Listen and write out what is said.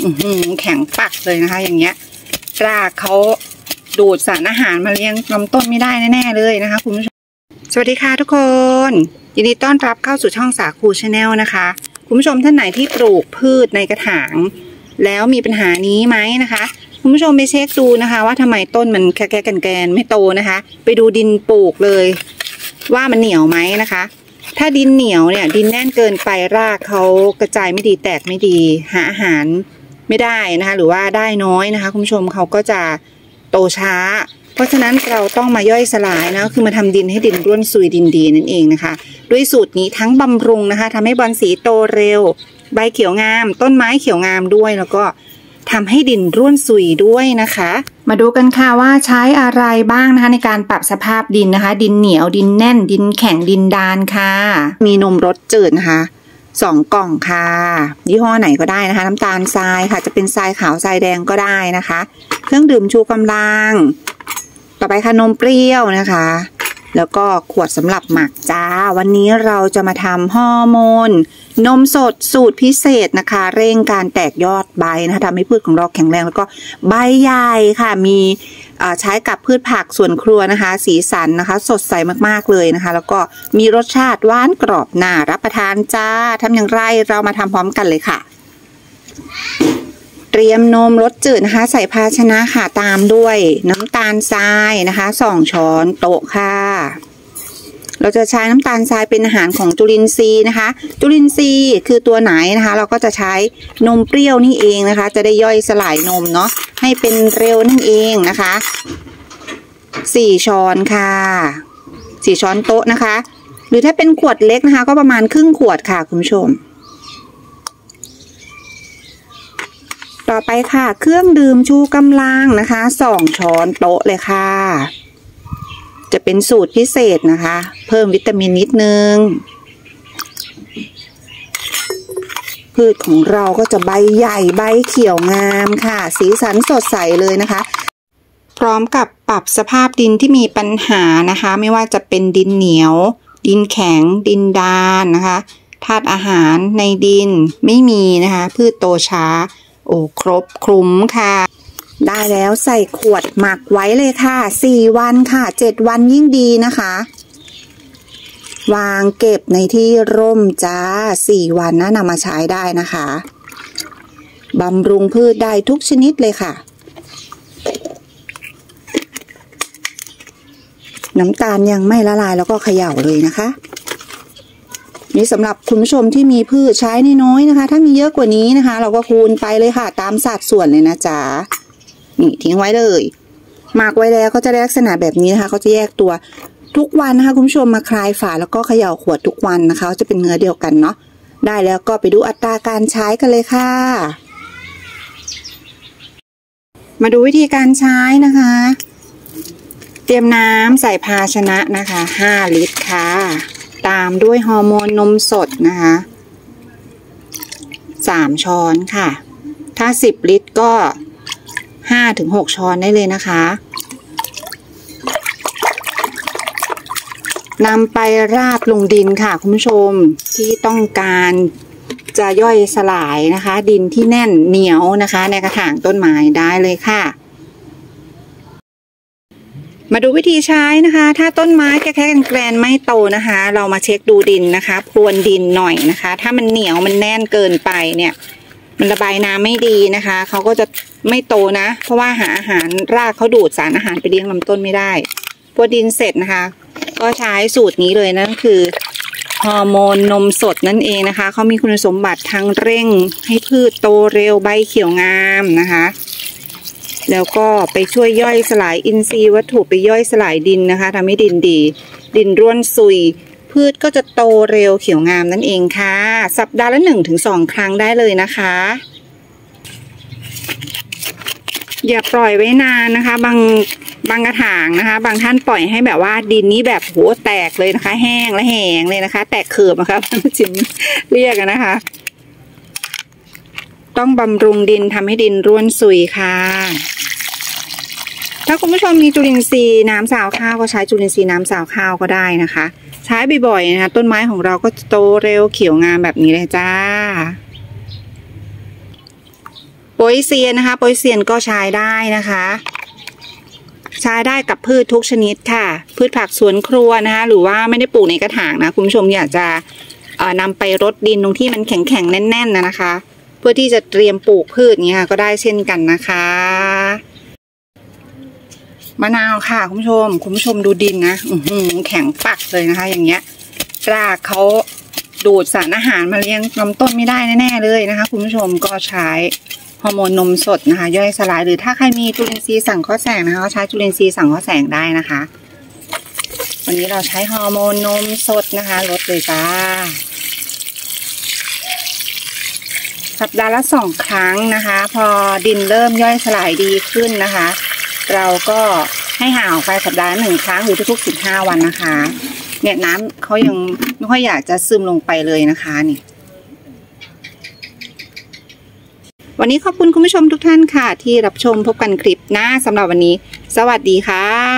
แข็งปักเลยนะคะอย่างเงี้ยรากเขาดูดสารอาหารมาเลี้ยงลำต้นไม่ได้แน่ๆเลยนะคะคุณผู้ชมสวัสดีค่ะทุกคนยินดีต้อนรับเข้าสู่ช่องสาคูชาแนลนะคะคุณผู้ชมท่านไหนที่ปลูกพืชในกระถางแล้วมีปัญหานี้ไหมนะคะคุณผู้ชมไปเช็คดูนะคะว่าทำไมต้นมันแก่ๆแกนๆไม่โตนะคะไปดูดินปลูกเลยว่ามันเหนียวไหมนะคะถ้าดินเหนียวเนี่ยดินแน่นเกินไปรากเขากระจายไม่ดีแตกไม่ดีหาอาหารไม่ได้นะคะหรือว่าได้น้อยนะคะคุณผู้ชมเขาก็จะโตช้าเพราะฉะนั้นเราต้องมาย่อยสลายนะคือมาทำดินให้ดินร่วนซุยดินดีนั่นเองนะคะด้วยสูตรนี้ทั้งบำรุงนะคะทำให้บอนสีโตเร็วใบเขียวงามต้นไม้เขียวงามด้วยแล้วก็ทำให้ดินร่วนซุยด้วยนะคะมาดูกันค่ะว่าใช้อะไรบ้างนะคะในการปรับสภาพดินนะคะดินเหนียวดินแน่นดินแข็งดินดานค่ะมีนมรสจืดนะคะ2 กล่องค่ะยี่ห้อไหนก็ได้นะคะน้ำตาลทรายค่ะจะเป็นทรายขาวทรายแดงก็ได้นะคะเครื่องดื่มชูกำลังต่อไปค่ะนมเปรี้ยวนะคะแล้วก็ขวดสำหรับหมักจ้าวันนี้เราจะมาทำฮอร์โมนนมสดสูตรพิเศษนะคะเร่งการแตกยอดใบนะคะทำให้พืชของเราแข็งแรงแล้วก็ใบใหญ่ค่ะมีใช้กับพืชผักสวนครัวนะคะสีสันนะคะสดใสมากๆเลยนะคะแล้วก็มีรสชาติหวานกรอบน่ารับประทานจ้าทำอย่างไรเรามาทำพร้อมกันเลยค่ะเตรียมนมรสจืดนะคะใส่ภาชนะค่ะตามด้วยน้ำตาลทรายนะคะ2 ช้อนโต๊ะค่ะเราจะใช้น้ำตาลทรายเป็นอาหารของจุลินทรีย์นะคะจุลินทรีย์คือตัวไหนนะคะเราก็จะใช้นมเปรี้ยวนี่เองนะคะจะได้ย่อยสลายนมเนาะให้เป็นเร็วนั่นเองนะคะ4 ช้อนค่ะ4 ช้อนโต๊ะนะคะหรือถ้าเป็นขวดเล็กนะคะก็ประมาณครึ่งขวดค่ะคุณผู้ชมต่อไปค่ะเครื่องดื่มชูกำลังนะคะ2 ช้อนโต๊ะเลยค่ะจะเป็นสูตรพิเศษนะคะเพิ่มวิตามินนิดนึงพืชของเราก็จะใบใหญ่ใบเขียวงามค่ะสีสันสดใสเลยนะคะพร้อมกับปรับสภาพดินที่มีปัญหานะคะไม่ว่าจะเป็นดินเหนียวดินแข็งดินดานนะคะธาตุอาหารในดินไม่มีนะคะพืชโตช้าโอ้ครบคลุมค่ะได้แล้วใส่ขวดหมักไว้เลยค่ะ4 วันค่ะ7 วันยิ่งดีนะคะวางเก็บในที่ร่มจ้า4 วันนะนำมาใช้ได้นะคะบำรุงพืชได้ทุกชนิดเลยค่ะน้ำตาลยังไม่ละลายแล้วก็เขย่าเลยนะคะนี่สำหรับคุณผู้ชมที่มีพืชใช้น้อยๆนะคะถ้ามีเยอะกว่านี้นะคะเราก็คูณไปเลยค่ะตามสัดส่วนเลยนะจ๊ะนี่ทิ้งไว้เลยหมักไว้แล้วก็จะได้ลักษณะแบบนี้นะคะเขาจะแยกตัวทุกวันนะคะคุณผู้ชมมาคลายฝาแล้วก็เขย่าขวดทุกวันนะคะจะเป็นเนื้อเดียวกันเนาะได้แล้วก็ไปดูอัตราการใช้กันเลยค่ะมาดูวิธีการใช้นะคะเตรียมน้ำใส่ภาชนะนะคะ5 ลิตรค่ะตามด้วยฮอร์โมนนมสดนะคะ3 ช้อนค่ะถ้า10 ลิตรก็5-6 ช้อนได้เลยนะคะนำไปราดลงดินค่ะคุณผู้ชมที่ต้องการจะย่อยสลายนะคะดินที่แน่นเหนียวนะคะในกระถางต้นไม้ได้เลยค่ะมาดูวิธีใช้นะคะถ้าต้นไม้แค่แกรนไม่โตนะคะเรามาเช็คดูดินนะคะพรวนดินหน่อยนะคะถ้ามันเหนียวมันแน่นเกินไปเนี่ยมันระบายน้ำไม่ดีนะคะเขาก็จะไม่โตนะเพราะว่าหาอาหารรากเขาดูดสารอาหารไปเลี้ยงลำต้นไม่ได้พอดินเสร็จนะคะก็ใช้สูตรนี้เลยนั่นคือฮอร์โมนนมสดนั่นเองนะคะเขามีคุณสมบัติทั้งเร่งให้พืชโตเร็วใบเขียวงามนะคะแล้วก็ไปช่วยย่อยสลายอินทรีย์วัตถุไปย่อยสลายดินนะคะทำให้ดินดีดินร่วนซุยพืชก็จะโตเร็วเขียวงามนั่นเองค่ะสัปดาห์ละ1-2 ครั้งได้เลยนะคะอย่าปล่อยไว้นานนะคะบางกระถางนะคะบางท่านปล่อยให้แบบว่าดินนี้แบบโหแตกเลยนะคะแห้งและแห้งเลยนะคะแตกเขือบนะคะจิมเรียกกันนะคะต้องบำรุงดินทำให้ดินร่วนซุยค่ะถ้าคุณผู้ชมมีจุลินทรีย์น้ำสาวข้าวก็ใช้จุลินทรีย์น้ำสาวข้าวก็ได้นะคะใช้บ่อยๆนะคะต้นไม้ของเราก็จะโตเร็วเขียวงามแบบนี้เลยจ้าโปยเซียนนะคะโปยเซียนก็ใช้ได้นะคะใช้ได้กับพืชทุกชนิดค่ะพืชผักสวนครัวนะคะหรือว่าไม่ได้ปลูกในกระถางนะคุณผู้ชมอยากจะนำไปรดดินตรงที่มันแข็งๆแน่นๆนะคะเพื่อที่จะเตรียมปลูกพืชเนี้ยก็ได้เช่นกันนะคะมะนาวค่ะคุณผู้ชมดูดินนะแข็งปักเลยนะคะอย่างเงี้ยรากเขาดูดสารอาหารมาเลี้ยงลำต้นไม่ได้แน่ๆเลยนะคะคุณผู้ชมก็ใช้ฮอร์โมนนมสดนะคะย่อยสลายหรือถ้าใครมีจุลินทรีย์สังเคราะห์แสงนะคะก็ใช้จุลินทรีย์สังเคราะห์แสงได้นะคะวันนี้เราใช้ฮอร์โมนนมสดนะคะลดเลยจ้าสัปดาห์ละ2 ครั้งนะคะพอดินเริ่มย่อยสลายดีขึ้นนะคะเราก็ให้ห่างออกไปสัปดาห์ละ1 ครั้งหรือทุกๆ15 วันนะคะเนี่ยน้ำเขายังไม่ค่อยอยากจะซึมลงไปเลยนะคะนี่วันนี้ขอบคุณคุณผู้ชมทุกท่านค่ะที่รับชมพบกันคลิปหน้าสำหรับวันนี้สวัสดีค่ะ